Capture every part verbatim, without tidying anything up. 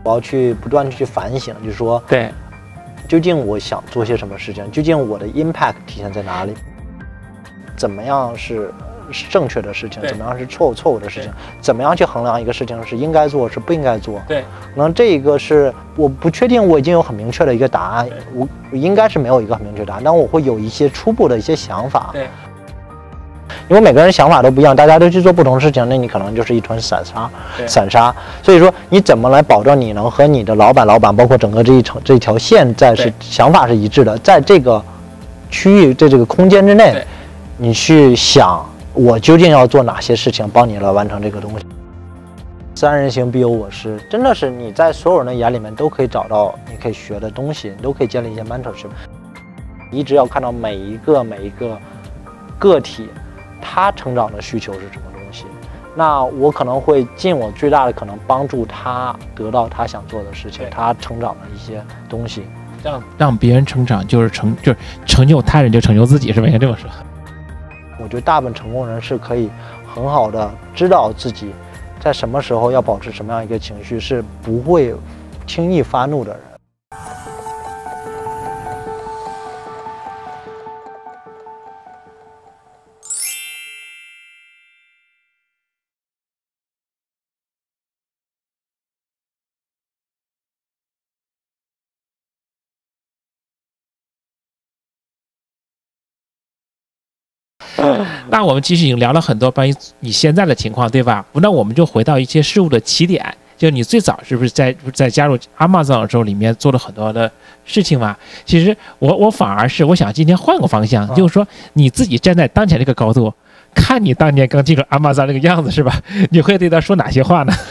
我要去不断去反省，就是说， 对， 究竟我想做些什么事情，究竟我的 impact 体现在哪里，怎么样是是正确的事情，怎么样是错误错误的事情，怎么样去衡量一个事情是应该做是不应该做。 对， 可能这一个是我不确定，我已经有很明确的一个答案，我我应该是没有一个很明确答案，但我会有一些初步的一些想法。 对。 因为每个人想法都不一样，大家都去做不同的事情，那你可能就是一团散沙，散沙。所以说，你怎么来保证你能和你的老板、老板，包括整个这一程这条线，在是想法是一致的，在这个区域、在这个空间之内，你去想我究竟要做哪些事情，帮你来完成这个东西。三人行必有我师，真的是你在所有人的眼里面都可以找到你可以学的东西，你都可以建立一些 mentorship。一直要看到每一个每一个个体。他成长的需求是什么东西？那我可能会尽我最大的可能帮助他得到他想做的事情，他成长的一些东西。 让让别人成长就是成就是成就他人就成就自己，是吧？应该这么说。 我觉得大部分成功人是可以很好的知道自己在什么时候要保持什么样一个情绪，是不会轻易发怒的人。 那我们其实已经聊了很多关于你现在的情况，对吧？那我们就回到一些事物的起点，就你最早是不是在在加入 Amazon 的时候里面做了很多的事情嘛？其实我我反而是我想今天换个方向，就是说你自己站在当前这个高度，看你当年刚进入 Amazon 这个样子是吧？你会对他说哪些话呢？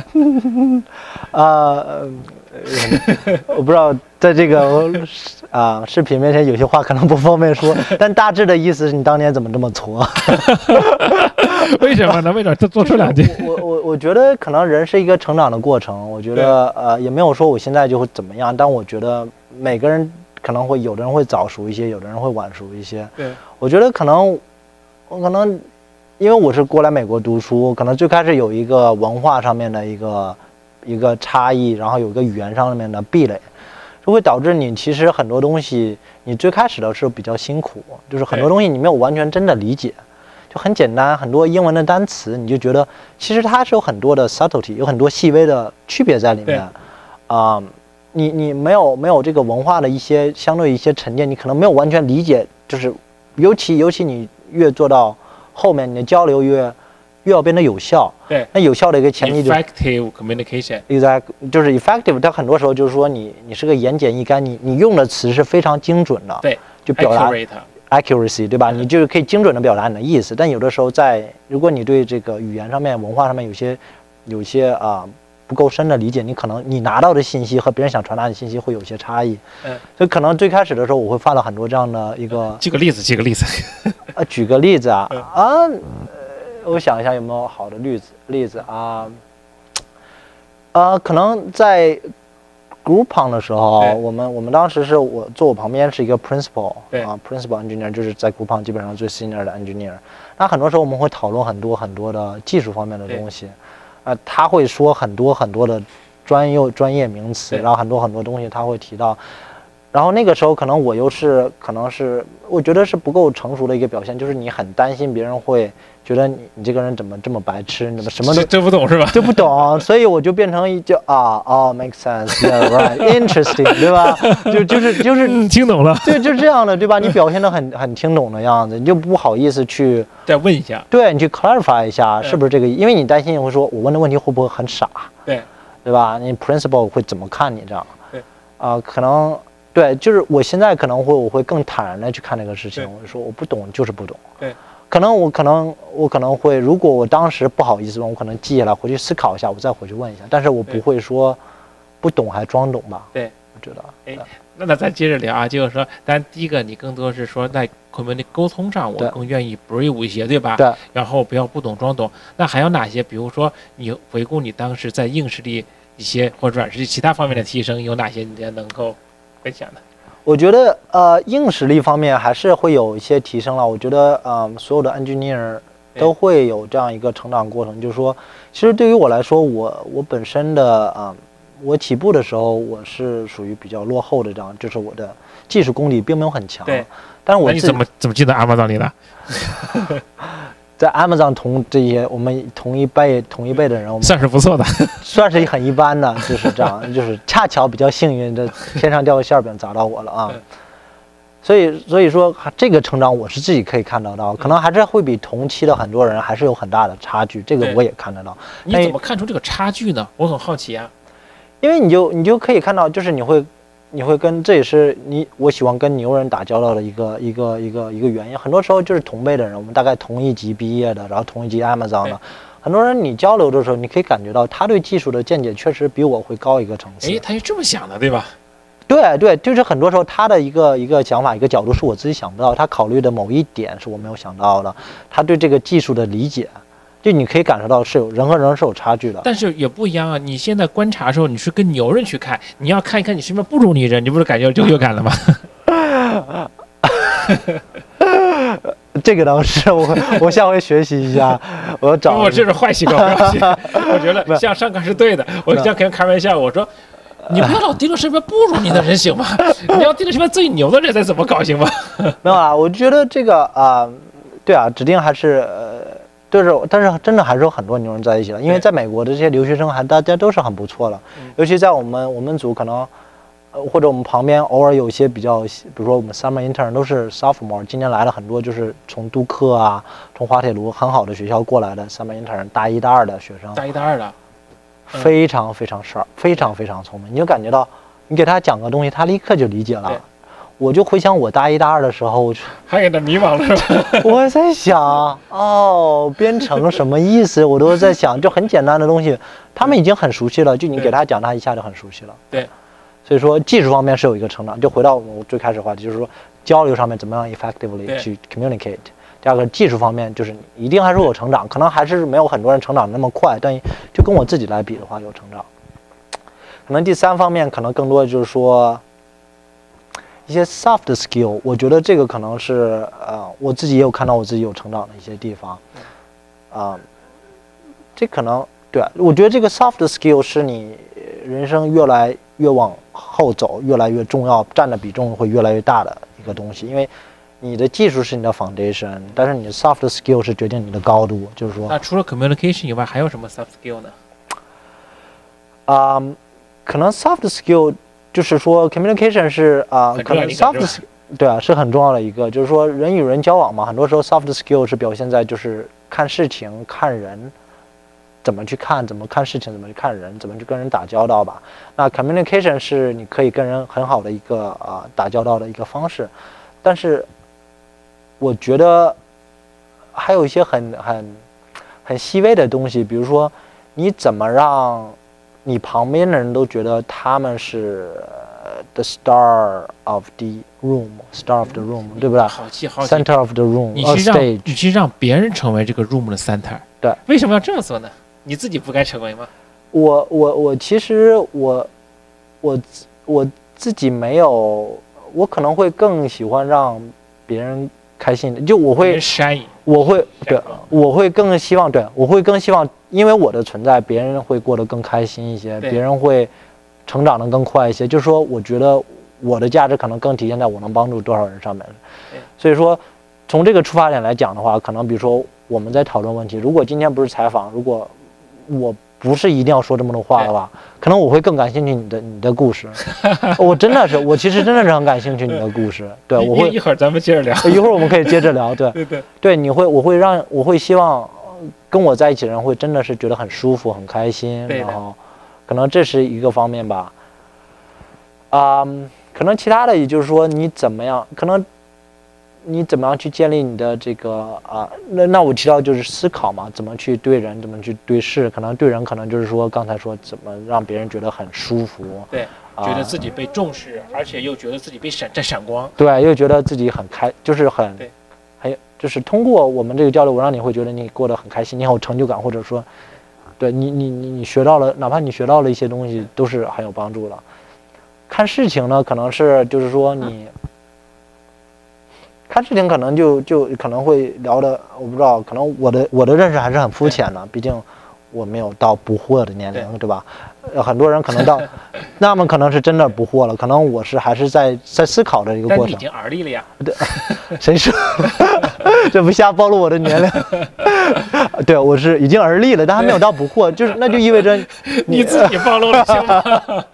呃，我不知道在这个啊、呃、视频面前有些话可能不方便说，但大致的意思是你当年怎么这么挫？ 为什么呢？为什么多说两句？ 我我我觉得可能人是一个成长的过程，我觉得呃也没有说我现在就会怎么样，但我觉得每个人可能会有的人会早熟一些，有的人会晚熟一些。 对， 我觉得可能我可能因为我是过来美国读书，可能最开始有一个文化上面的一个一个差异，然后有一个语言上面的壁垒，就会导致你其实很多东西你最开始的时候比较辛苦，就是很多东西你没有完全真的理解。就很简单，很多英文的单词，你就觉得其实它是有很多的 subtlety， 有很多细微的区别在里面。啊、呃，你你没有没有这个文化的一些相对一些沉淀，你可能没有完全理解。就是尤其尤其你越做到后面，你的交流越越要变得有效。 对， 那有效的一个前提就是 effective communication。 exact 就是 effective， 它很多时候就是说你你是个言简意赅，你你用的词是非常精准的。 对， 就表达。 accuracy， 对吧？你就是可以精准的表达你的意思，但有的时候在如果你对这个语言上面、文化上面有些有些啊、呃、不够深的理解，你可能你拿到的信息和别人想传达的信息会有些差异。嗯，所以可能最开始的时候我会犯了很多这样的一个。 举个例子，举个例子。 呃，举个例子啊、嗯、啊、呃，我想一下有没有好的例子例子啊，呃，可能在。Groupon 的时候，我们我们当时是我坐我旁边是一个 principal 啊 ，principal engineer， 就是在 Groupon 基本上最 senior 的 engineer。那很多时候我们会讨论很多很多的技术方面的东西，啊，他会说很多很多的专业专业名词，然后很多很多东西他会提到。然后那个时候可能我又是可能是我觉得是不够成熟的一个表现，就是你很担心别人会觉得你你这个人怎么这么白痴，你怎么什么都这不懂是吧？ 这不懂，所以我就变成一就啊哦 make sense，yeah right interesting， 对吧？就就是就是嗯，听懂了， 对，就这样的，对吧？你表现得很很听懂的样子，你就不好意思去再问一下， 对你去 clarify 一下是不是这个，因为你担心你会说我问的问题会不会很傻， 对对吧？你 principal 会怎么看你这样？ 对啊、呃，可能。对，就是我现在可能会我会更坦然的去看这个事情，我就说我不懂就是不懂。 对， 可能我可能我可能会，如果我当时不好意思问，我可能记下来回去思考一下，我再回去问一下。但是我不会说不懂还装懂吧？ 对， 我觉得。 哎，那那咱接着聊啊，就是说，但第一个你更多是说在沟通上，我更愿意 brave 一些，对吧？ 对。 然后不要不懂装懂。那还有哪些？比如说你回顾你当时在硬实力一些或者软实力其他方面的提升，有哪些你能够分享的？ 我觉得呃硬实力方面还是会有一些提升了。我觉得嗯、呃、所有的 engineer 都会有这样一个成长过程，就是说，其实对于我来说，我我本身的啊、呃、 我起步的时候我是属于比较落后的这样，就是我的技术功底并没有很强。 对， 但是我那你怎么怎么进到 Amazon 里的？ 在 Amazon 同这些我们同一辈同一辈的人，我们算是不错的， 算是很一般的，就是这样，就是恰巧比较幸运，这天上掉个馅饼砸到我了啊。所以所以说这个成长我是自己可以看得到，可能还是会比同期的很多人还是有很大的差距，这个我也看得到。 你怎么看出这个差距呢？我很好奇啊。 因为你就你就可以看到，就是你会你会跟，这也是你我喜欢跟牛人打交道的一个一个一个一个原因。很多时候就是同辈的人，我们大概同一级毕业的，然后同一级 Amazon 的，很多人你交流的时候，你可以感觉到他对技术的见解确实比我会高一个层次。 哎，他是这么想的，对吧？ 对对，就是很多时候他的一个一个想法一个角度是我自己想不到，他考虑的某一点是我没有想到的，他对这个技术的理解。就你可以感受到是有人和人是有差距的， 但是也不一样啊。你现在观察的时候，你是跟牛人去看，你要看一看你身边不如你人，你不是感觉就有感了吗？ 这个倒是，我我下回学习一下，我找。 我这是坏习惯，我觉得像上课是对的。我像跟开玩笑，我说你不要老盯着身边不如你的人行吗？你要盯着身边最牛的人再怎么搞行吗？ 没有啊，我觉得这个啊、呃，对啊，指定还是呃。就是，但是真的还是有很多牛人在一起的，因为在美国的这些留学生还大家都是很不错的，尤其在我们我们组可能，呃或者我们旁边偶尔有一些比较，比如说我们 summer intern 都是 sophomore， 今年来了很多就是从杜克啊，从滑铁卢很好的学校过来的 summer intern， 大一大二的学生， 大一大二的， 嗯、非常非常 sharp， 非常非常聪明，你就感觉到你给他讲个东西，他立刻就理解了。我就回想我大一大二的时候， 还有点迷茫了是吧？ 我在想，哦，编程什么意思？我都在想，就很简单的东西，他们已经很熟悉了，就你给他讲，他一下就很熟悉了。 对， 所以说技术方面是有一个成长。就回到我最开始的话题，就是说交流上面怎么样 effectively 去 communicate。第二个技术方面，就是一定还是有成长，可能还是没有很多人成长那么快，但就跟我自己来比的话，有成长。可能第三方面，可能更多的就是说。一些 soft skill， 我觉得这个可能是呃，我自己也有看到我自己有成长的一些地方，啊、呃，这可能对，我觉得这个 soft skill 是你人生越来越往后走，越来越重要，占的比重会越来越大的一个东西，因为你的技术是你的 foundation， 但是你的 soft skill 是决定你的高度，就是说。 那除了 communication 以外，还有什么 soft skill 呢？ 啊、呃，可能 soft skill。就是说 ，communication 是啊、呃，可能 soft 对啊是很重要的一个，就是说人与人交往嘛，很多时候 soft skill 是表现在就是看事情、看人，怎么去看，怎么看事情，怎么去看人，怎么去跟人打交道吧。那 communication 是你可以跟人很好的一个啊、呃、打交道的一个方式，但是我觉得还有一些很很很细微的东西，比如说你怎么让。你旁边的人都觉得他们是 the star of the room，star of the room， 对不对？ 好气好气 ，center of the room， 你去让你去让别人成为这个 room 的 center， 对， 为什么要这么做呢？你自己不该成为吗？ 我我我其实我我我自己没有，我可能会更喜欢让别人开心的，就我会我会对，我会更希望对，我会更希望。因为我的存在，别人会过得更开心一些，别人会成长得更快一些。就是说，我觉得我的价值可能更体现在我能帮助多少人上面。所以说，从这个出发点来讲的话，可能比如说我们在讨论问题，如果今天不是采访，如果我不是一定要说这么多话的话，可能我会更感兴趣你的你的故事。我真的是，我其实真的是很感兴趣你的故事。对，我会一会儿咱们接着聊， 一会儿我们可以接着聊。对对对对，你会，我会让，我会希望。跟我在一起的人会真的是觉得很舒服、很开心，然后可能这是一个方面吧。啊、嗯，可能其他的也就是说你怎么样，可能你怎么样去建立你的这个啊，那那我提到就是思考嘛，怎么去对人，怎么去对事，可能对人可能就是说刚才说怎么让别人觉得很舒服， 对，啊、觉得自己被重视，而且又觉得自己被闪在闪光， 对，又觉得自己很开，就是很。 对。 还就是通过我们这个交流，我让你会觉得你过得很开心，你很有成就感，或者说，对你你你你学到了，哪怕你学到了一些东西，都是很有帮助的。看事情呢，可能是就是说你看事情，可能就就可能会聊的，我不知道，可能我的我的认识还是很肤浅的，毕竟我没有到不惑的年龄， 对, 对吧？呃，很多人可能到，那么可能是真的不惑了，可能我是还是在在思考的一个过程。 但你已经而立了呀？ 对，谁说？这不瞎暴露我的年龄？对，我是已经而立了，但还没有到不惑，就是那就意味着 你, 你自己暴露了行吗？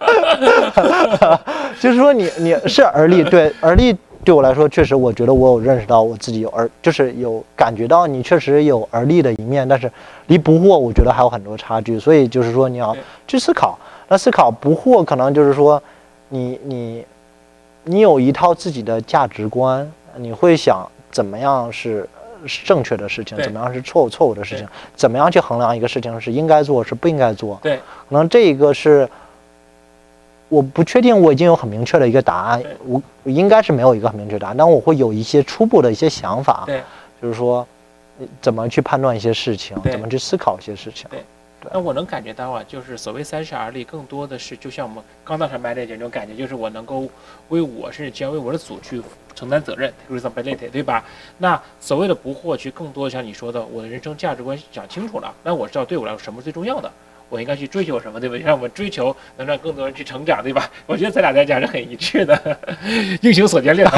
就是说你你是而立，对而立。对我来说，确实，我觉得我有认识到我自己有而，就是有感觉到你确实有而立的一面，但是离不惑，我觉得还有很多差距。所以就是说，你要去思考。那思考不惑，可能就是说，你你你有一套自己的价值观，你会想怎么样是正确的事情，怎么样是错误错误的事情，怎么样去衡量一个事情是应该做是不应该做。 对， 可能这个是。我不确定我已经有很明确的一个答案，我应该是没有一个很明确答案，但我会有一些初步的一些想法， 对， 就是说怎么去判断一些事情，怎么去思考一些事情。 对，对，那我能感觉到啊，就是所谓三十而立，更多的是就像我们刚到上 manager 这种感觉，就是我能够为我甚至将为我的组去承担责任 responsibility， 对吧？那所谓的不惑，其实更多像你说的，我的人生价值观讲清楚了，那我知道对我来说什么是最重要的。我应该去追求什么，对吧？让我们追求能让更多人去成长，对吧？我觉得咱俩在讲是很一致的，英雄所见略同。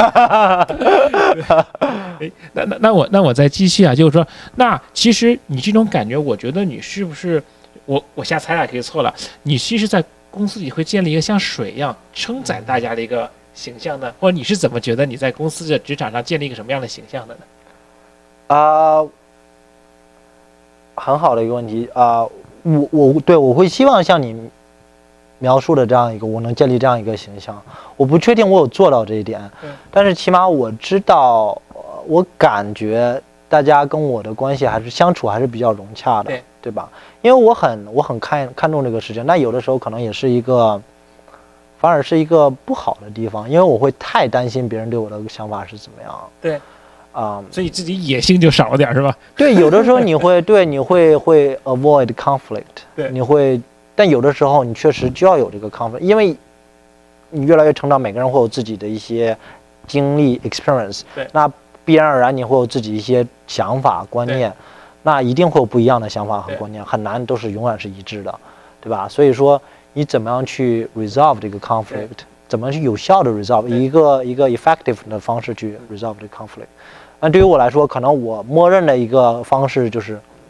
那那那我那我再继续啊，就是说，那其实你这种感觉，我觉得你是不是我我瞎猜啊，可以错了。你其实，在公司里会建立一个像水一样承载大家的一个形象呢？或者你是怎么觉得你在公司的职场上建立一个什么样的形象的呢？ 啊、uh, ，很好的一个问题啊。Uh, 我我对我会希望像你描述的这样一个，我能建立这样一个形象。我不确定我有做到这一点，但是起码我知道，我感觉大家跟我的关系还是相处还是比较融洽的， 对, 对吧？因为我很我很看看重这个事情，但有的时候可能也是一个，反而是一个不好的地方，因为我会太担心别人对我的想法是怎么样。 对。 啊、um, ， 所以自己野性就少了点，是吧？ 对，有的时候你会对你会会 avoid conflict， 对， 你会，但有的时候你确实就要有这个 conflict， 因为你越来越成长，每个人会有自己的一些经历 experience， 对， 那必然而然你会有自己一些想法观念，那一定会有不一样的想法和观念，很难都是永远是一致的，对吧？所以说你怎么样去 resolve 这个 conflict， 怎么去有效的 resolve 一个一个 effective 的方式去 resolve 这个 conflict。那对于我来说，可能我默认的一个方式就是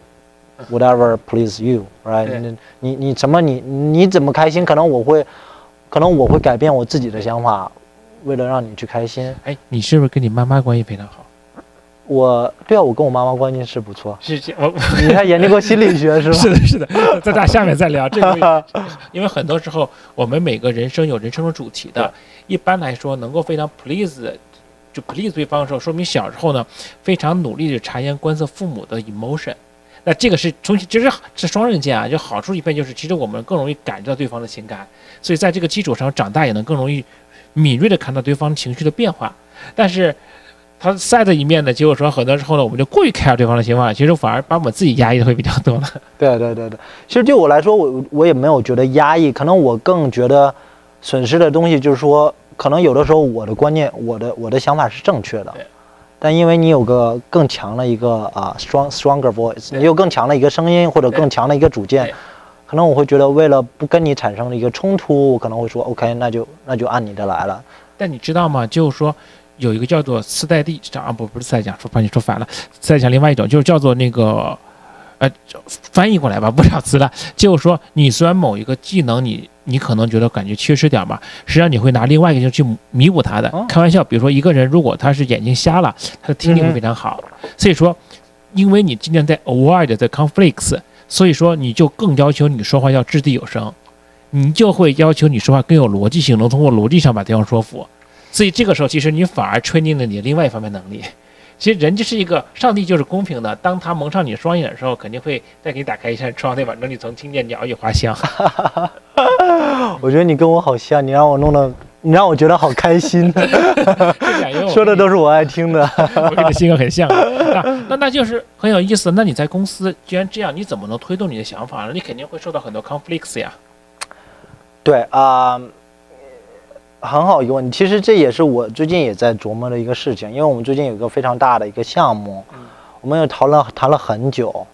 whatever please you，right？ 你你你什么你你怎么开心？可能我会，可能我会改变我自己的想法，为了让你去开心。 哎，你是不是跟你妈妈关系非常好？ 我对啊，我跟我妈妈关系是不错。 是这我你还研究过心理学是吧？ 是的，是的，在咱下面再聊这个，因为很多时候我们每个人生有人生的主题的，一般来说能够非常 please。就 please 对方的时候，说明小时候呢非常努力的察言观色父母的 emotion， 那这个是从其实是双刃剑啊，就好处一边就是其实我们更容易感知到对方的情感，所以在这个基础上长大也能更容易敏锐的看到对方情绪的变化。但是他 sad 的一面呢，结果说很多时候呢我们就过于 care 对方的情况，其实反而把我们自己压抑的会比较多了。 对对对对，其实对我来说，我我也没有觉得压抑，可能我更觉得损失的东西就是说。可能有的时候我的观念，我的我的想法是正确的，但因为你有个更强的一个啊、uh, strong stronger voice， 你有更强的一个声音或者更强的一个主见，可能我会觉得为了不跟你产生了一个冲突，我可能会说 OK， 那就那就按你的来了。 但你知道吗？就是说有一个叫做次贷地啊，不不是次贷奖，说把你说反了，次贷奖另外一种就是叫做那个呃翻译过来吧，不找词了，就是说你虽然某一个技能你。你可能觉得感觉缺失点吧，实际上你会拿另外一个去弥补它的。哦、开玩笑，比如说一个人如果他是眼睛瞎了，他的听力会非常好。嗯、所以说，因为你今天在 avoid the conflicts， 所以说你就更要求你说话要掷地有声，你就会要求你说话更有逻辑性，能通过逻辑上把对方说服。所以这个时候，其实你反而 training 了你另外一方面能力。其实人就是一个，上帝就是公平的。当他蒙上你双眼的时候，肯定会再给你打开一扇窗，对吧？让你曾听见鸟语花香。 我觉得你跟我好像，你让我弄得，你让我觉得好开心。说的都是我爱听的。 我跟你性格很像。那那那就是很有意思。那你在公司既然这样，你怎么能推动你的想法呢？你肯定会受到很多 conflicts 呀。 对啊。呃很好一个问题，其实这也是我最近也在琢磨的一个事情，因为我们最近有一个非常大的一个项目，嗯、我们也谈了谈了很久，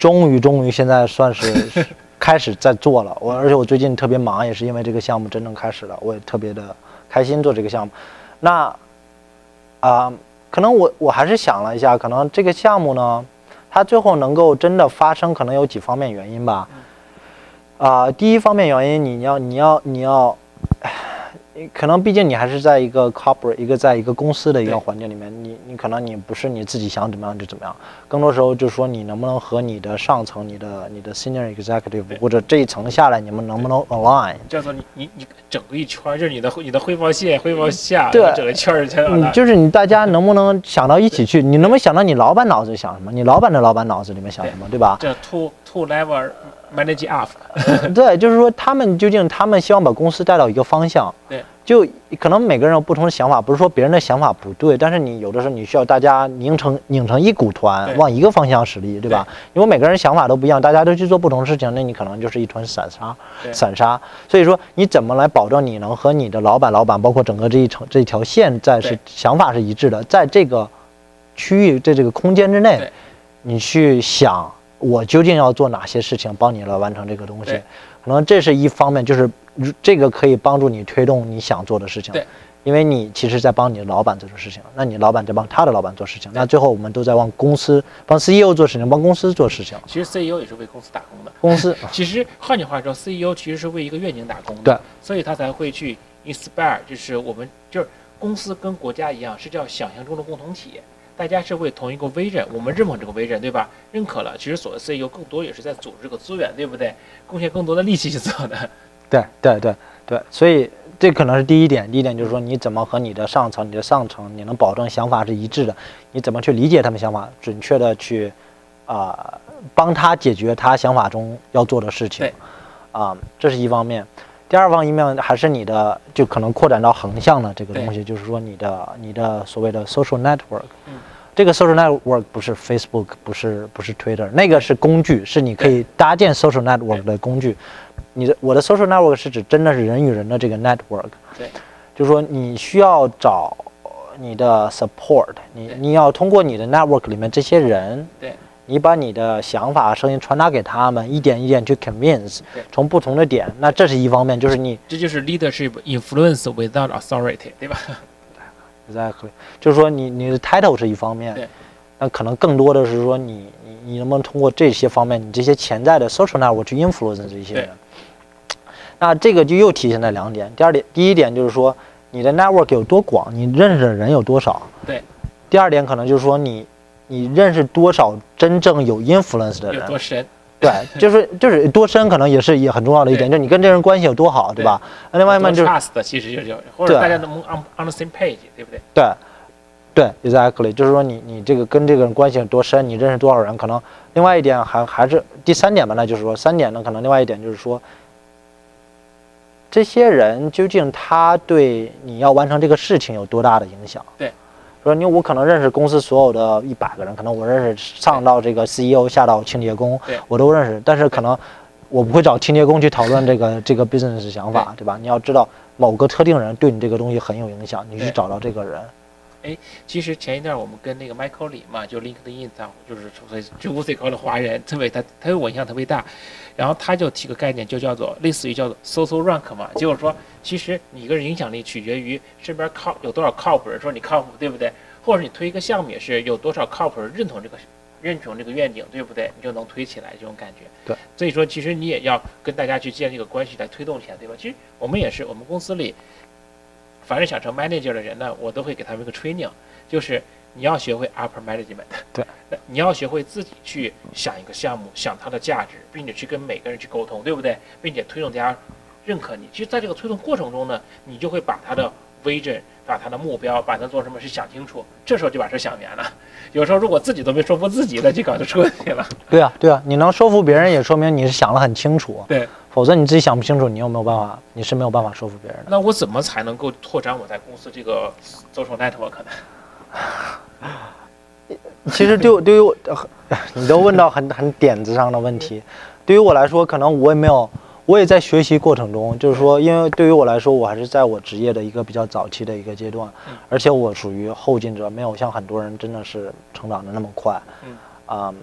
终于终于现在算是开始在做了。我而且我最近特别忙，也是因为这个项目真正开始了，我也特别的开心做这个项目。那啊、呃，可能我我还是想了一下，可能这个项目呢，它最后能够真的发生，可能有几方面原因吧。啊、呃，第一方面原因，你要你要你要。可能毕竟你还是在一个 corporate 一个在一个公司的一个环境里面，你你可能你不是你自己想怎么样就怎么样，更多时候就是说你能不能和你的上层、你的你的 senior executive 或者这一层下来，你们能不能 align？ 叫做你你你整个一圈，就是你的你的汇报线、汇报下， 对， 整个圈儿圈儿。就是你大家能不能想到一起去？你能不能想到你老板脑子里想什么？你老板的老板脑子里面想什么，对吧？ 这 two two level manage up 对，就是说他们究竟他们希望把公司带到一个方向。 对。 就可能每个人有不同的想法，不是说别人的想法不对，但是你有的时候你需要大家拧成拧成一股团，往一个方向使力，对吧？因为每个人想法都不一样，大家都去做不同的事情，那你可能就是一团散沙，散沙。所以说你怎么来保证你能和你的老板、老板，包括整个这一程这一条线在是想法是一致的，在这个区域在这个空间之内，你去想我究竟要做哪些事情，帮你来完成这个东西。可能这是一方面，就是这个可以帮助你推动你想做的事情。 对， 因为你其实在帮你的老板做事情，那你老板在帮他的老板做事情，那最后我们都在帮公司、帮 C E O 做事情，帮公司做事情。 其实 C E O 也是为公司打工的。 公司其实换句话说 ，C E O 其实是为一个愿景打工的。 对， 所以他才会去 inspire， 就是我们就是公司跟国家一样，是叫想象中的共同体。大家是为同一个 vision， 我们认可这个 vision， 对吧？认可了，其实所谓 C E O 更多也是在组织这个资源，对不对？贡献更多的力气去做的。 对对对对，所以这可能是第一点。第一点就是说，你怎么和你的上层、你的上层，你能保证想法是一致的？你怎么去理解他们想法，准确的去啊、呃、帮他解决他想法中要做的事情？啊、呃，这是一方面。第二方面还是你的，就可能扩展到横向的这个东西，就是说你的你的所谓的 social network。嗯，这个 social network 不是 Facebook， 不是不是 Twitter， 那个是工具，是你可以搭建 social network 的工具。你的我的 social network 是指真的是人与人的这个 network。 对， 就是说你需要找你的 support， 你你要通过你的 network 里面这些人。 对。 你把你的想法、声音传达给他们，一点一点去 convince， 从不同的点，那这是一方面，就是你这就是 leadership influence without authority， 对吧 ？Exactly， 就是说你你的 title 是一方面， 对， 那可能更多的是说你你你能不能通过这些方面，你这些潜在的 social network 去 influence 这些人。那这个就又体现在两点，第二点，第一点就是说你的 network 有多广，你认识的人有多少。 对。 第二点可能就是说你。你认识多少真正有 influence 的人？ 有多深？ 对，就是就是多深，可能也是也很重要的一点，就是你跟这人关系有多好，对吧？那另外一面就是 trust， 其实就是或者大家能 on on the same page， 对不对？ 对，对 ，exactly， 就是说你你这个跟这个人关系有多深，你认识多少人，可能另外一点还还是第三点吧，那就是说三点呢，可能另外一点就是说，这些人究竟他对你要完成这个事情有多大的影响？ 对。 说你我可能认识公司所有的一百个人，可能我认识上到这个 C E O， 下到清洁工，我都认识，但是可能我不会找清洁工去讨论这个这个 business 想法， 对, 对吧？你要知道某个特定人对你这个东西很有影响，你去找到这个人。 哎，其实前一段我们跟那个 Michael 李嘛，就 LinkedIn 他就是知乎最高的华人，特别他他对我影响特别大，然后他就提个概念，就叫做类似于叫做 social rank 嘛，就是说其实你一个人影响力取决于身边靠有多少靠谱人说你靠谱，对不对？或者你推一个项目也是有多少靠谱人认同这个认同这个愿景，对不对？你就能推起来这种感觉。 对， 所以说其实你也要跟大家去建立一个关系来推动起来，对吧？其实我们也是，我们公司里凡是想成 manager 的人呢，我都会给他们一个 training， 就是你要学会 upper management。 对， 你要学会自己去想一个项目，想它的价值，并且去跟每个人去沟通，对不对？并且推动大家认可你。其实在这个推动过程中呢，你就会把他的 vision， 把他的目标，把他做什么事想清楚，这时候就把事想圆了。有时候如果自己都没说服自己，那就搞就出问题了。 对啊，对啊，你能说服别人，也说明你是想得很清楚。 对， 否则你自己想不清楚，你有没有办法？你是没有办法说服别人的。 那我怎么才能够拓展我在公司这个 social network 呢？ 其实对我对于我，你都问到很很点子上的问题。对于我来说，可能我也没有。我也在学习过程中，就是说，因为对于我来说，我还是在我职业的一个比较早期的一个阶段，而且我属于后进者，没有像很多人真的是成长的那么快。嗯，啊、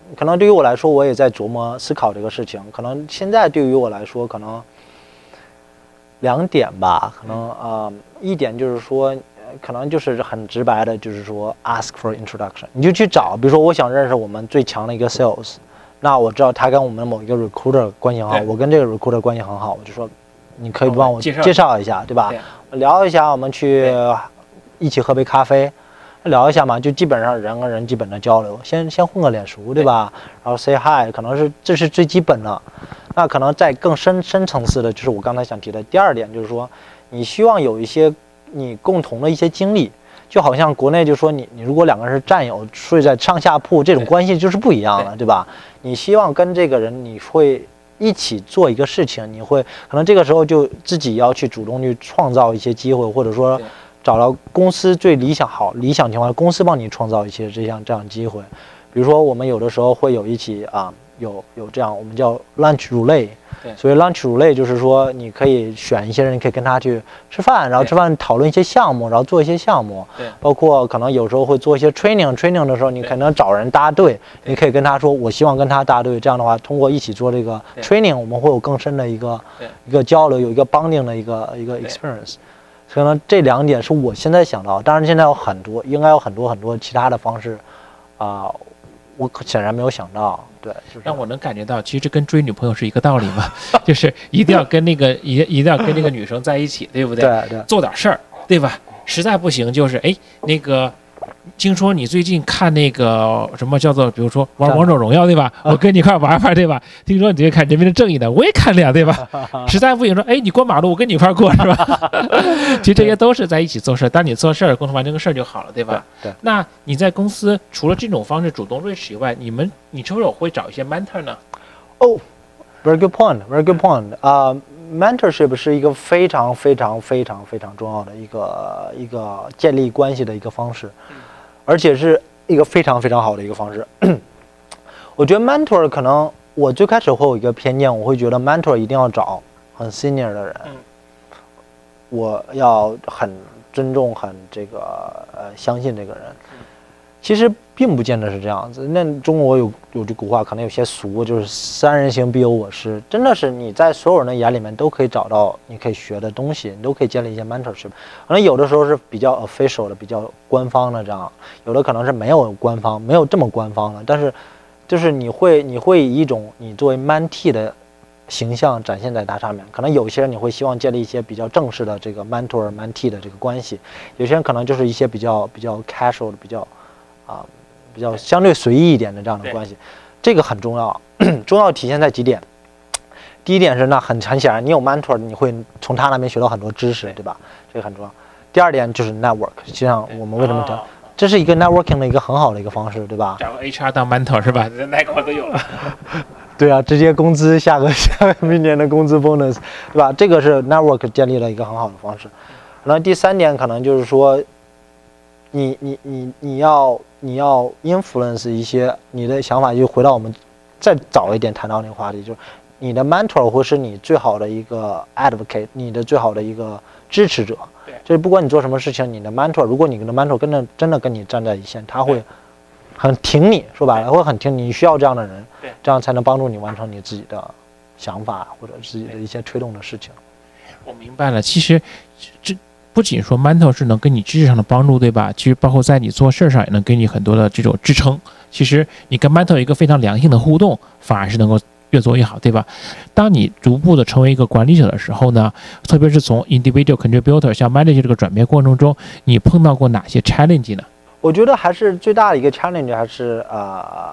可能对于我来说，我也在琢磨思考这个事情。可能现在对于我来说，可能两点吧。可能呃，一点就是说，可能就是很直白的，就是说 ask for introduction， 你就去找，比如说我想认识我们最强的一个 sales， 那我知道他跟我们某一个 recruiter 关系很好，我跟这个 recruiter 关系很好，我就说你可以帮我介绍一下，对吧？对，聊一下，我们去一起喝杯咖啡。聊一下嘛，就基本上人跟人基本的交流，先先混个脸熟，对吧？然后 say hi， 可能是这是最基本的。那可能在更深深层次的，就是我刚才想提的第二点，就是说你希望有一些你共同的一些经历，就好像国内就说你你如果两个人是战友，睡在上下铺，这种关系就是不一样的，对吧？你希望跟这个人你会一起做一个事情，你会可能这个时候就自己要去主动去创造一些机会，或者说。找到公司最理想好理想情况，公司帮你创造一些这样这样机会。比如说我们有的时候会有一起啊，有有这样我们叫 lunch roulette。对，所以 lunch roulette 就是说你可以选一些人，可以跟他去吃饭，然后吃饭讨论一些项目，然后做一些项目。对，包括可能有时候会做一些 training training 的时候，你可能找人搭队，你可以跟他说我希望跟他搭队，这样的话通过一起做这个 training， 我们会有更深的一个一个交流，有一个 bonding 的一个一个 experience。可能这两点是我现在想到，当然现在有很多，应该有很多很多其他的方式，啊、呃，我显然没有想到。对， 让我能感觉到，其实这跟追女朋友是一个道理嘛，就是一定要跟那个一一定要跟那个女生在一起，对不对？ 对对， 做点事儿，对吧？实在不行就是哎那个。听说你最近看那个什么叫做，比如说玩王者荣耀，对吧？我跟你一块玩玩，对吧？听说你这个看人民的正义的，我也看了呀，对吧？实在不行说，哎，你过马路，我跟你一块过，是吧？其实这些都是在一起做事，当你做事儿，共同完成个事儿就好了，对吧？ 对。 那你在公司除了这种方式主动认识以外，你们你是不是会找一些 mentor 呢？ 哦 ，very good point，very good point。啊、uh, ，mentorship 是一个非常非常非常非常重要的一个一个建立关系的一个方式。嗯，而且是一个非常非常好的一个方式。我觉得 mentor 可能我最开始会有一个偏见，我会觉得 mentor 一定要找很 senior 的人，嗯、我要很尊重、很这个呃相信这个人。嗯、其实并不见得是这样子。那中国有有句古话，可能有些俗，就是三人行必有我师。真的是你在所有人的眼里面都可以找到你可以学的东西，你都可以建立一些 mentorship。可能有的时候是比较 official 的，比较官方的这样，有的可能是没有官方，没有这么官方的，但是就是你会你会以一种你作为 mentee 的形象展现在它上面。可能有些人你会希望建立一些比较正式的这个 mentor mentee 的这个关系，有些人可能就是一些比较比较 casual 的，比较啊。比较相对随意一点的这样的关系，这个很重要。重要体现在几点。第一点是，那很很显然，你有 mentor， 你会从他那边学到很多知识，对吧？这个很重要。第二点就是 network， 实际上我们为什么讲，哦、这是一个 networking 的一个很好的一个方式，对吧？ 找个 H R 当 mentor 是吧？哪个我都有了。 对啊，直接工资下个下个明年的工资 bonus， 对吧？这个是 network 建立了一个很好的方式。然后第三点可能就是说，你你你你要。你要 influence 一些你的想法，就回到我们再早一点谈到那个话题，就是你的 mentor 会是你最好的一个 advocate， 你的最好的一个支持者。对，就是不管你做什么事情，你的 mentor， 如果你的 mentor 跟着真的跟你站在一线，他会很挺你，说白了会很挺你，你需要这样的人，对，这样才能帮助你完成你自己的想法或者自己的一些推动的事情。 我明白了，其实这。不仅说 mentor 是能给你知识上的帮助，对吧？其实包括在你做事上也能给你很多的这种支撑。其实你跟 mentor 一个非常良性的互动，反而是能够越做越好，对吧？当你逐步的成为一个管理者的时候呢，特别是从 individual contributor 向 manager 这个转变过程中，你碰到过哪些 challenge 呢？ 我觉得还是最大的一个 challenge 还是呃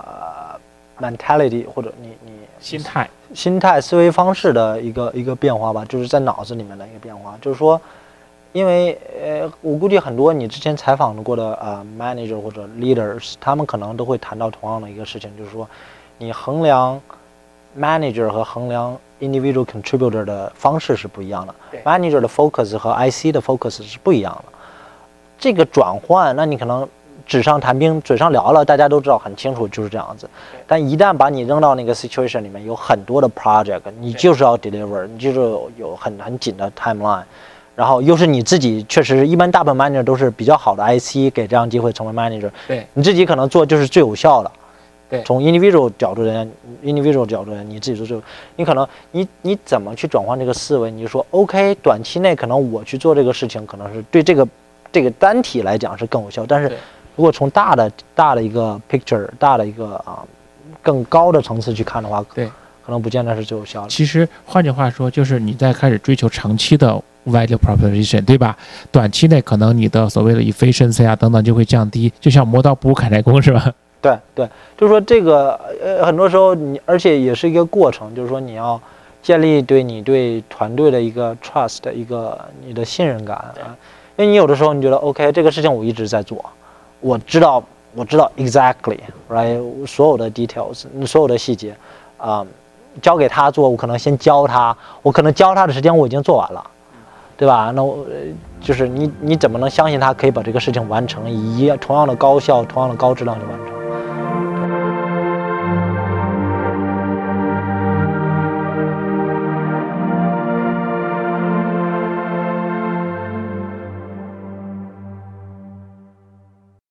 mentality 或者你你心态、 心态、思维方式的一个一个变化吧，就是在脑子里面的一个变化，就是说。因为呃，我估计很多你之前采访过的呃 manager 或者 leaders， 他们可能都会谈到同样的一个事情，就是说，你衡量 manager 和衡量 individual contributor 的方式是不一样的。manager 的 focus 和 I C 的 focus 是不一样的。这个转换，那你可能纸上谈兵，嘴上聊了，大家都知道很清楚就是这样子。但一旦把你扔到那个 situation 里面，有很多的 project， 你就是要 deliver， 你就是有很很紧的 timeline。然后又是你自己，确实一般大部分 manager 都是比较好的 I C， 给这样机会成为 manager。对，你自己可能做就是最有效的， 对， 从 individual 角度人 individual 角度人，你自己做这个，你可能你你怎么去转换这个思维？你就说 OK， 短期内可能我去做这个事情，可能是对这个这个单体来讲是更有效，但是如果从大的大的一个 picture， 大的一个啊更高的层次去看的话， 对， 可能不见得是最有效的。 其实换句话说，就是你在开始追求长期的 value proposition， 对吧？短期内可能你的所谓的 efficiency 啊等等就会降低，就像磨刀不误砍柴工，是吧？ 对对，就是说这个呃，很多时候你，而且也是一个过程，就是说你要建立对你对团队的一个 trust， 一个你的信任感啊。因为你有的时候你觉得 OK， 这个事情我一直在做，我知道我知道 exactly right 所有的 details， 所有的细节啊、呃，交给他做，我可能先教他，我可能教他的时间我已经做完了，对吧？那我就是你你怎么能相信他可以把这个事情完成，以同样的高效、同样的高质量去完成？